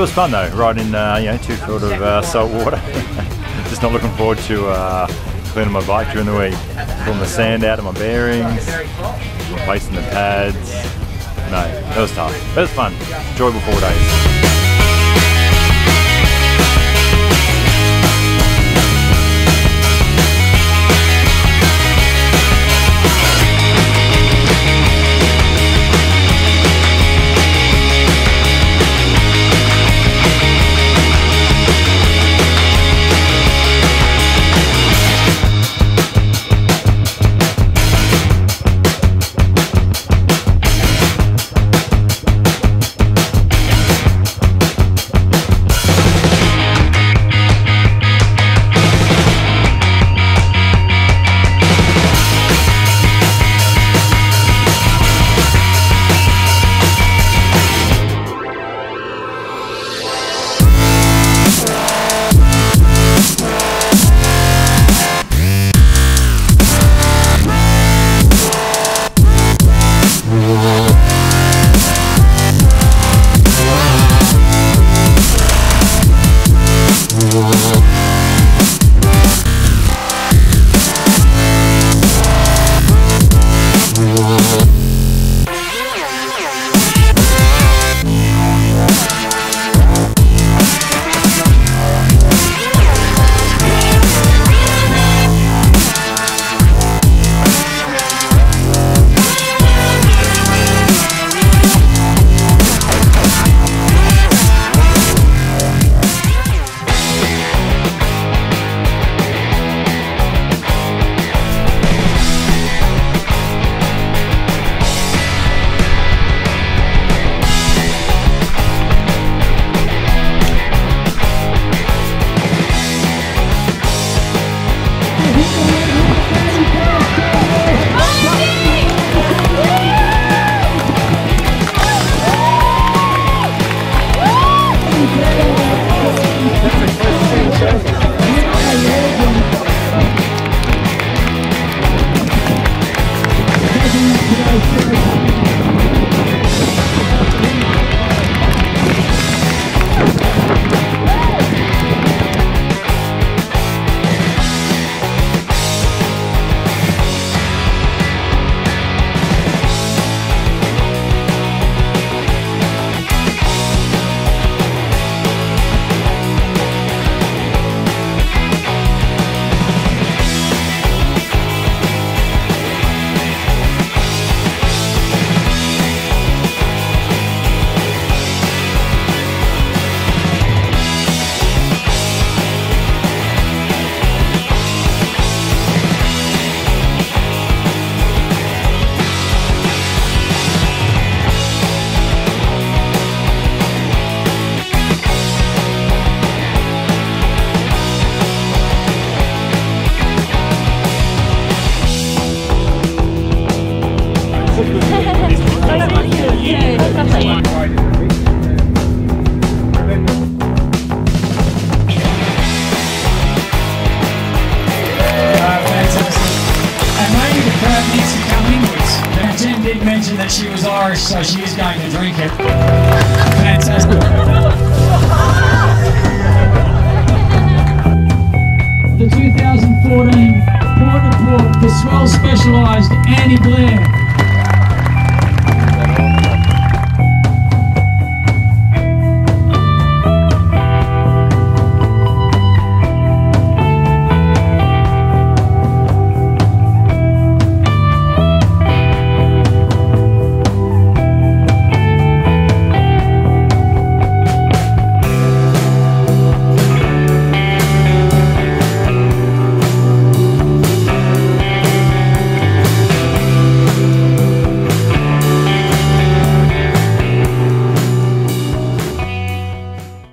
was fun though, riding 2 foot of salt water. Just not looking forward to cleaning my bike during the week. Pulling the sand out of my bearings, replacing the pads. No, that was tough. But it was fun. Enjoyable 4 days. That she was Irish, so she is going to drink it. Fantastic. The 2014 Port the Swell Specialised anti-glare